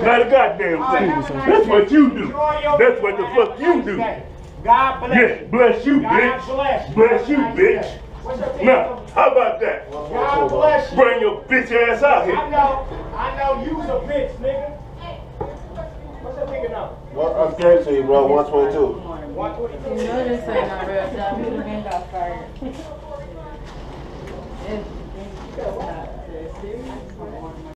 inside the goddamn place. That's what you do. That's what the fuck you do. God bless you. Yes, bless you, bitch. Bless you, bitch. Now, how about that? God bless you. Bring your bitch ass out here. I know you's a bitch, nigga. What's that nigga number? I gave to you, bro, 122. 122. You know this ain't no real job. You done got fired.